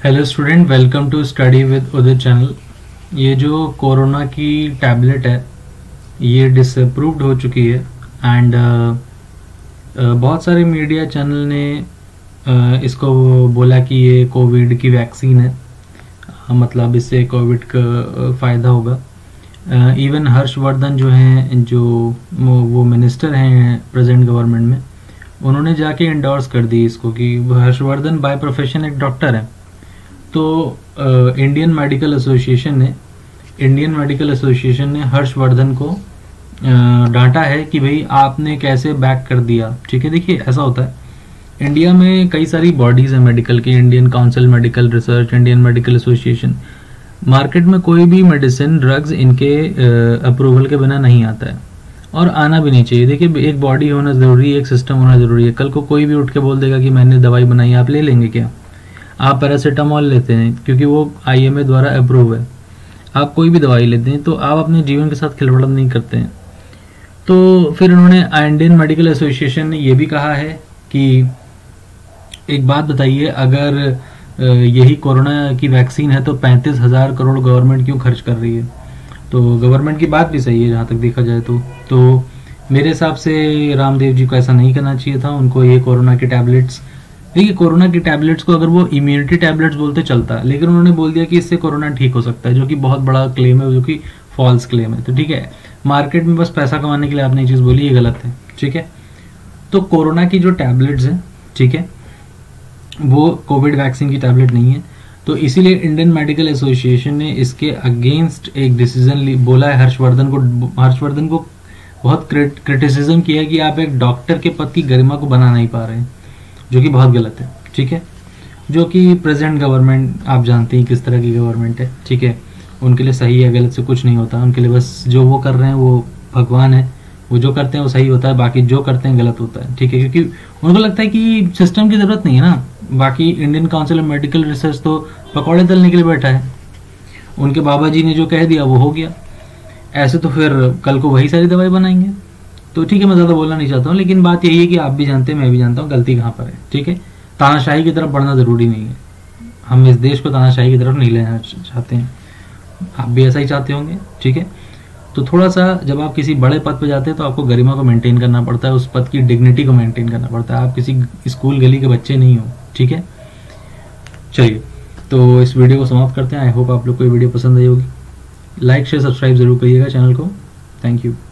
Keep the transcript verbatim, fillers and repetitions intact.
Hello student, welcome to study with Udit channel. ये जो corona की टैबलेट है ये डिसअप्रूव्ड हो चुकी है एंड बहुत सारे मीडिया चैनल ने uh, इसको बोला कि ये कोविड की वैक्सीन है, uh, मतलब इससे कोविड का फ़ायदा होगा। इवन uh, हर्षवर्धन जो हैं, जो वो मिनिस्टर हैं प्रेजेंट गवर्नमेंट में, उन्होंने जाके इंडोर्स कर दी इसको कि हर्षवर्धन बाय प्रोफेशन एक डॉक्टर है। तो इंडियन मेडिकल एसोसिएशन ने इंडियन मेडिकल एसोसिएशन ने हर्षवर्धन को डांटा है कि भाई आपने कैसे बैक कर दिया। ठीक है, देखिए ऐसा होता है इंडिया में कई सारी बॉडीज हैं मेडिकल की, Indian council medical research, Indian medical association. Market में कोई भी मेडिसिन ड्रग्स इनके अप्रूवल के बिना नहीं आता है और आना भी नहीं चाहिए। देखिए एक बॉडी होना ज़रूरी है, एक सिस्टम होना ज़रूरी है। कल को कोई भी उठ के बोल देगा कि मैंने दवाई बनाई, आप ले लेंगे क्या? आप पैरासीटामोल लेते हैं क्योंकि वो आईएमए द्वारा अप्रूव है, आप कोई भी दवाई लेते हैं तो आप अपने जीवन के साथ खिलवाड़ नहीं करते हैं। तो फिर उन्होंने इंडियन मेडिकल एसोसिएशन ने ये भी कहा है कि एक बात बताइए, अगर यही कोरोना की वैक्सीन है तो पैंतीस हजार करोड़ गवर्नमेंट क्यों खर्च कर रही है? तो गवर्नमेंट की बात भी सही है जहाँ तक देखा जाए तो तो मेरे हिसाब से रामदेव जी को ऐसा नहीं करना चाहिए था। उनको ये कोरोना की टैबलेट्स, देखिए कोरोना की टैबलेट्स को अगर वो इम्यूनिटी टैबलेट्स बोलते चलता, लेकिन उन्होंने बोल दिया कि इससे कोरोना ठीक हो सकता है, जो कि बहुत बड़ा क्लेम है, जो कि फॉल्स क्लेम है। तो ठीक है, मार्केट में बस पैसा कमाने के लिए आपने ये चीज़ बोली, ये गलत है। ठीक है, तो कोरोना की जो टैबलेट्स हैं, ठीक है, वो कोविड वैक्सीन की टैबलेट नहीं है। तो इसीलिए इंडियन मेडिकल एसोसिएशन ने इसके अगेंस्ट एक डिसीजन बोला है। हर्षवर्धन को हर्षवर्धन को बहुत क्रिटिसिज्म किया कि आप एक डॉक्टर के पद की गरिमा को बना नहीं पा रहे हैं, जो कि बहुत गलत है। ठीक है, जो कि प्रेजेंट गवर्नमेंट आप जानते हैं किस तरह की गवर्नमेंट है। ठीक है, उनके लिए सही है गलत से कुछ नहीं होता, उनके लिए बस जो वो कर रहे हैं वो भगवान है, वो जो करते हैं वो सही होता है, बाकी जो करते हैं गलत होता है। ठीक है, क्योंकि उनको लगता है कि सिस्टम की ज़रूरत नहीं है ना। बाकी Indian council of medical research तो पकौड़े तलने के लिए बैठा है, उनके बाबा जी ने जो कह दिया वो हो गया। ऐसे तो फिर कल को वही सारी दवाई बनाएंगे। तो ठीक है, मैं ज़्यादा बोलना नहीं चाहता हूँ, लेकिन बात यही है कि आप भी जानते हैं, मैं भी जानता हूँ गलती कहाँ पर है। ठीक है, तानाशाही की तरफ बढ़ना ज़रूरी नहीं है, हम इस देश को तानाशाही की तरफ नहीं लेना चाहते हैं, आप भी ऐसा ही चाहते होंगे। ठीक है, तो थोड़ा सा जब आप किसी बड़े पद पर जाते हैं तो आपको गरिमा को मेंटेन करना पड़ता है, उस पद की डिग्निटी को मेंटेन करना पड़ता है। आप किसी स्कूल गली के बच्चे नहीं हो। ठीक है, चलिए तो इस वीडियो को समाप्त करते हैं। आई होप आप लोग को ये वीडियो पसंद आई होगी। लाइक शेयर सब्सक्राइब जरूर करिएगा चैनल को। Thank you.